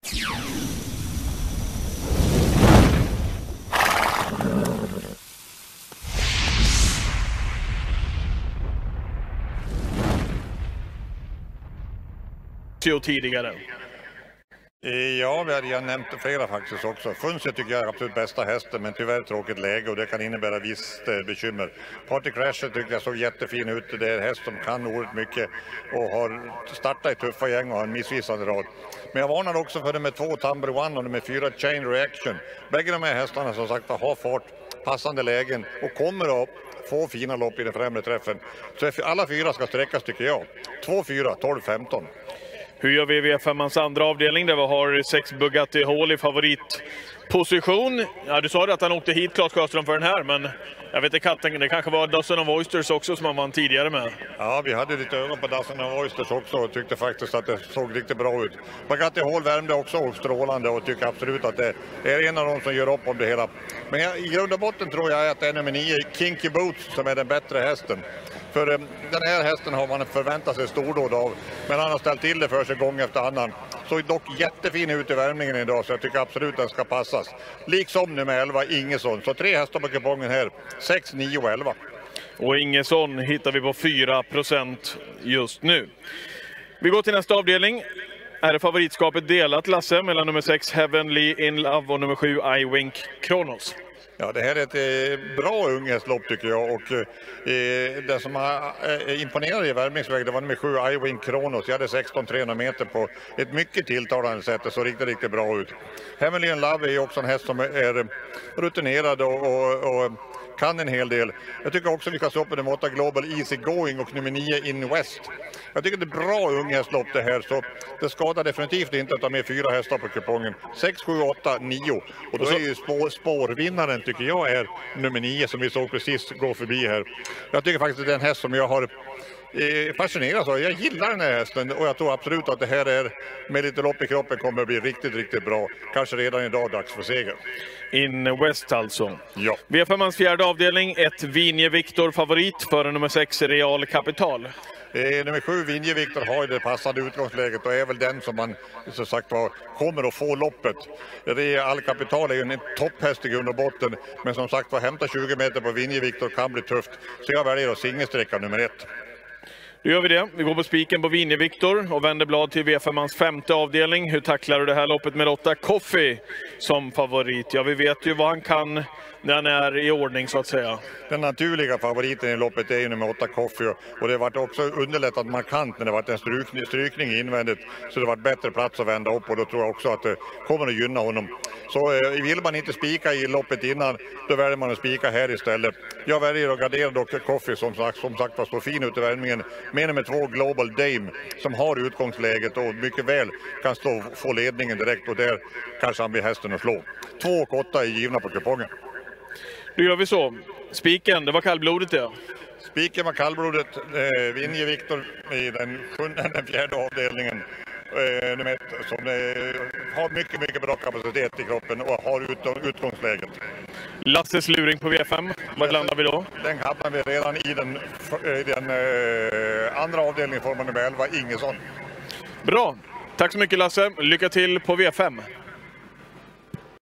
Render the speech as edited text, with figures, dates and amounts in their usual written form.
Tidigare. Ja, vi hade nämnt flera faktiskt också. Funset tycker jag är absolut bästa hästen, men tyvärr tråkigt läge och det kan innebära visst bekymmer. Party Crasher tycker jag såg jättefin ut. Det är en häst som kan oerhört mycket och har startat i tuffa gäng och har en missvisande rad. Men jag varnar också för nummer 2 Number One och nummer 4 Chain Reaction. Bägge de här hästarna som sagt har fart, passande lägen och kommer att få fina lopp i den främre träffen. Så alla 4 ska sträckas tycker jag. 2, 4, 12, 15. Hur gör vi i V5-ans andra avdelning där vi har 6 Bugatti Hall i favoritposition? Ja, du sa att han åkte hit, Claes Sjöström, för den här, men jag vet inte katten, det kanske var Dozen of Oysters också som han vann tidigare med. Ja, vi hade lite ögon på Dozen of Oysters också och tyckte faktiskt att det såg riktigt bra ut. Bugatti Hall värmde också strålande och tycker absolut att det är en av dem som gör upp om det hela. Men i grund och botten tror jag att det är nummer 9 Kinky Boots som är den bättre hästen. För den här hästen har man förväntat sig stordåd av, men han har ställt till det för sig gång efter annan. Såg dock jättefin ut i värmningen idag, så jag tycker absolut den ska passas. Liksom nummer 11 Ingesson, så 3 hästar på kupongen här, 6, 9 och 11. Och Ingesson hittar vi på 4% just nu. Vi går till nästa avdelning. Är det favoritskapet delat, Lasse, mellan nummer 6 Heavenly In Love och nummer 7 I Wink Kronos? Ja, det här är ett bra unghästlopp tycker jag och det som imponerade i värmningsväg det var nummer 7 I Wink Kronos. Jag hade 16-300 meter på ett mycket tilltalande sätt, det såg riktigt bra ut. Heavenly In Love är också en häst som är rutinerad och kan en hel del. Jag tycker också vi ska slå upp med nummer 8 Global Easy Going och nummer 9 In West. Jag tycker det är bra unghästlopp det här, så det skadar definitivt inte att ta med 4 hästar på kupongen. 6, 7, 8, 9. Och då är ju spårvinnaren tycker jag är nummer 9 som vi såg precis gå förbi här. Jag tycker faktiskt att det är en häst som jag har fascinerad av. Jag gillar den här hästen och jag tror absolut att det här är med lite lopp i kroppen kommer att bli riktigt bra. Kanske redan idag dags för seger. In West alltså. Ja. V5-ans fjärde avdelning, ett Vinje Victor favorit för nummer 6 Real Kapital. Nummer 7 Vinje Victor har ju det passade utgångsläget och är väl den som man så sagt kommer att få loppet. Real Kapital är ju en topphäst i grund och botten, men som sagt hämta 20 meter på Vinje Victor kan bli tufft. Så jag väljer att singelsträcka nummer 1. Då gör vi det. Vi går på spiken på Vinje Victor och vänder blad till V5-ans femte avdelning. Hur tacklar du det här loppet med 8 Coffee som favorit? Ja, vi vet ju vad han kan när han är i ordning så att säga. Den naturliga favoriten i loppet är ju nummer 8 Coffee och det har varit också underlättat markant när det varit en strykning invändigt, så det har varit bättre plats att vända upp och då tror jag också att det kommer att gynna honom. Så vill man inte spika i loppet innan, då väljer man att spika här istället. Jag väljer att gardera dock Coffee som sagt var står fin ut i värmningen med nummer 2 Global Dame som har utgångsläget och mycket väl kan få ledningen direkt och där kanske han blir hästen att slå. 2 och 8 är givna på kupongen. Då gör vi så. Spiken, det var kallblodet det. Spiken var kallblodet. Vinje Victor i den fjärde avdelningen. Nummer 1 som har mycket bra kapacitet i kroppen och har utgångsläget. Lasses luring på V5, var landar vi då? Den hamnar vi redan i den andra avdelningen, formen nummer 11, Ingesson. Bra, tack så mycket Lasse, lycka till på V5.